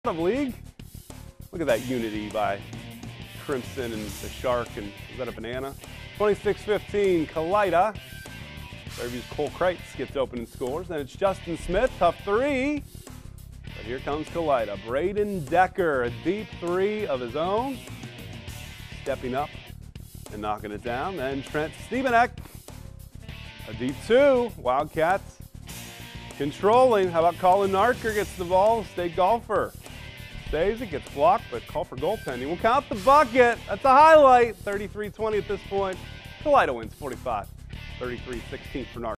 of league. Look at that unity by Crimson and the Shark, and is that a banana? 26-15, Kalida. Fairview's Cole Kreitz gets open and scores. Then it's Justin Smith, tough three. But here comes Kalida. Braden Decker, a deep three of his own. Stepping up and knocking it down. Then Trent Stevenek, a deep two. Wildcats controlling. How about Colin Narker gets the ball, state golfer. Saves it, gets blocked, but call for goaltending. We'll count the bucket. That's a highlight. 33-20 at this point. Kalida wins 45. 33-16 for Narker.